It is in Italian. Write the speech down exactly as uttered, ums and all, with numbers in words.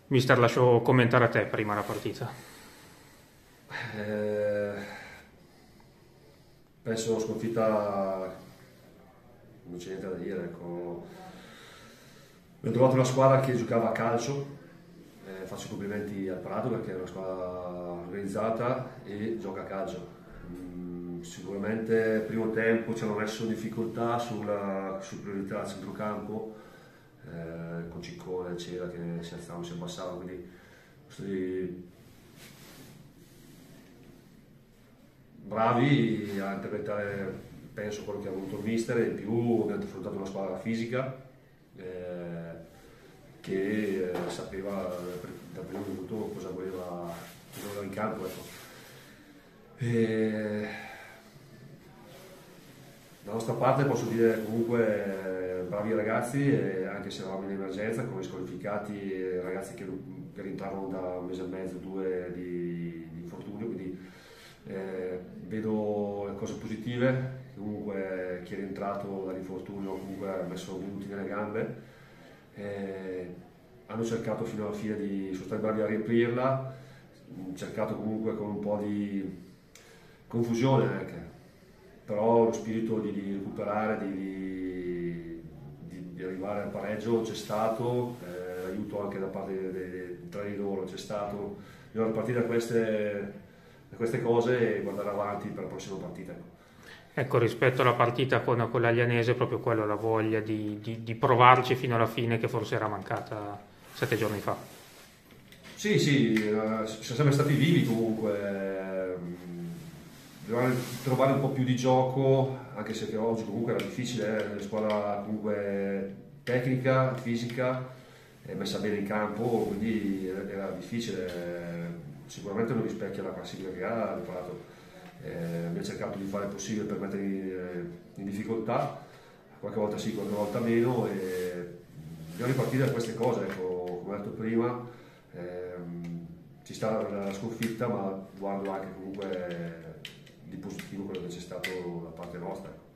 Mister, lascio commentare a te prima la partita. Eh, penso una sconfitta, non c'è niente da dire. Ecco. Ho trovato una squadra che giocava a calcio, eh, faccio i complimenti al Prato perché è una squadra organizzata e gioca a calcio. Mm, sicuramente primo tempo ci hanno messo in difficoltà sulla, su priorità al centrocampo, eh, con Ciccone, c'era che si alzavano, si abbassavano, quindi stati bravi a interpretare, penso, quello che ha voluto il mister, e in più abbiamo affrontato una squadra fisica, eh, che eh, sapeva dal primo minuto cosa voleva, cosa voleva in campo. Ecco. E da nostra parte posso dire comunque eh, bravi ragazzi, e anche se eravamo in emergenza con i squalificati, eh, ragazzi che, che rientravano da un mese e mezzo, due di, di infortunio, quindi eh, vedo cose positive. Comunque chi è rientrato dall'infortunio comunque ha messo minuti nelle gambe, eh, hanno cercato fino alla fine di, sono stati bravi a riempirla, cercato comunque con un po' di confusione anche, però lo spirito di, di recuperare, di, di, di arrivare al pareggio c'è stato, eh, l'aiuto anche da parte de, de, tra di loro c'è stato. Bisogna partire da queste, da queste cose e guardare avanti per la prossima partita. Ecco, rispetto alla partita con, con l'Aglianese, proprio quello, la voglia di, di, di provarci fino alla fine, che forse era mancata sette giorni fa. Sì, sì, eh, siamo sempre stati vivi comunque. Dobbiamo trovare un po' più di gioco, anche se oggi comunque era difficile, eh? Una squadra comunque tecnica, fisica, eh, messa bene in campo, quindi era difficile. Sicuramente non rispecchia la classifica che ha il Prato. Eh, abbiamo cercato di fare il possibile per metterli eh, in difficoltà, qualche volta sì, qualche volta meno, e bisogna ripartire da queste cose. Ecco, come ho detto prima, ehm, ci sta la sconfitta, ma guardo anche comunque di positivo quello che c'è stato da parte nostra.